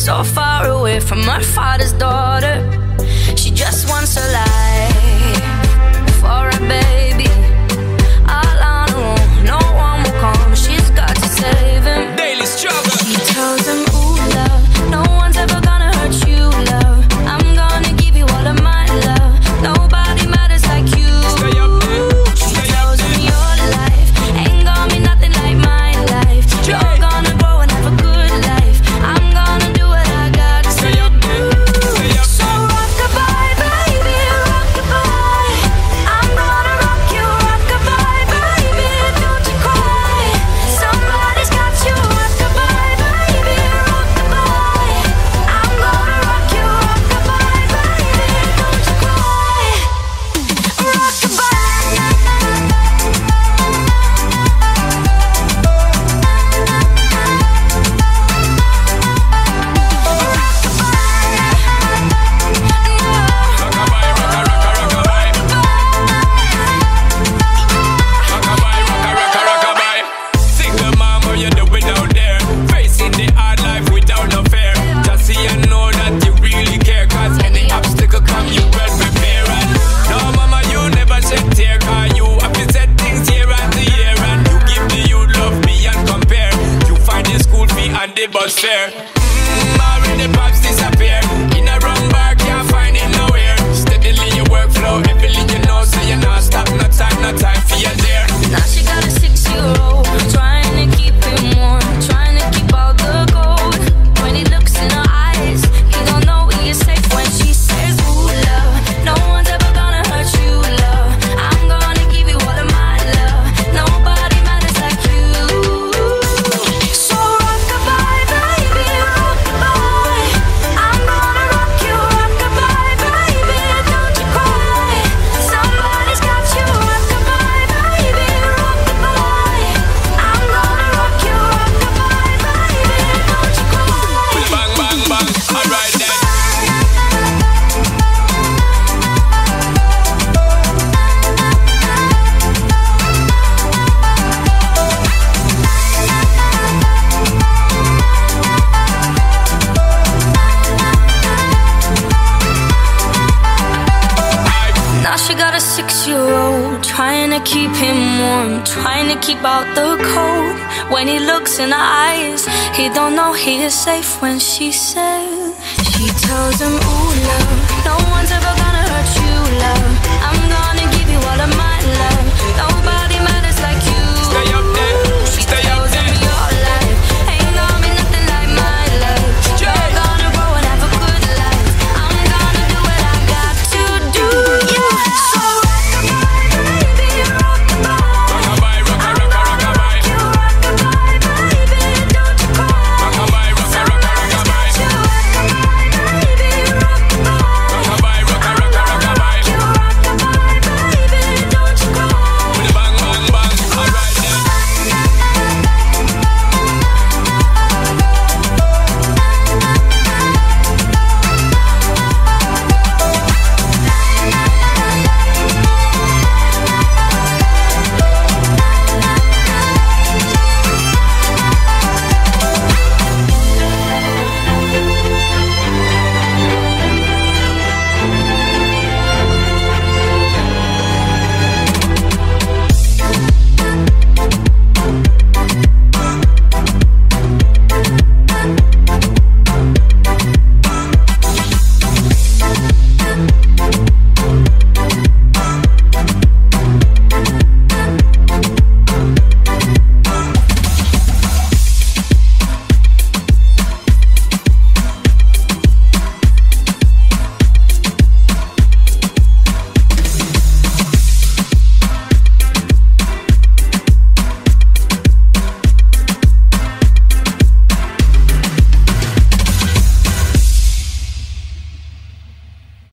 so far away from her father's daughter. She just wants a life for a baby. All on her own, no one will come. She's got to save him. Daily struggle. She tells him, ooh, love, no one's ever gonna hurt you, love. I'm gonna give you all of my love. Nobody matters like you. Stay up there. She tells him your life ain't gonna be nothing like my life. You're gonna grow and have a good life. I'm gonna do what I got to Stay up there. Stay up So rockabye, baby, rockabye. I'm gonna rock you, rockabye, baby. Don't you cry. Somebody's got you, rockabye, baby, rockabye. I'm gonna rock you, rockabye, baby. Don't you cry. Rockabye. Rockabye, rockabye. Rockabye, rockabye. Single mom, what you doing out there? Facing the hard life without no fear. Just see and know that you really care. Cause any obstacle come, you well prepare. And no mama, you never shed tear. Cause you have to set things year after year. And you give the youth love beyond compare. You find the school fee and the bus fare. Already pops disappear. In a wrong bar, can't find it nowhere. Steadily your workflow, everything you know, so you not stop, no time for you there. Now she got a 6-year-old, trying to keep him warm, trying to keep out the cold. When he looks in her eyes, he don't know he is safe when she says, ooh, love, no one's ever gonna hurt you, love. I'm gonna give you all of my love. Nobody matters like you. So rockabye, baby, rockabye. I'm gonna rock you, rockabye, baby. Don't you cry. Somebody's got you, rockabye, baby, rockabye. I'm gonna rock you, rockabye, baby. Don't you cry. Bang, bang, bang, alright then. Now she got a 6-year-old, trying to keep him warm, trying to keep out the cold. When he looks in her eyes, he don't know he is safe when she says. She tells him, ooh, love, no one's ever gonna hurt you, love. I'm gonna give you all of my love. Nobody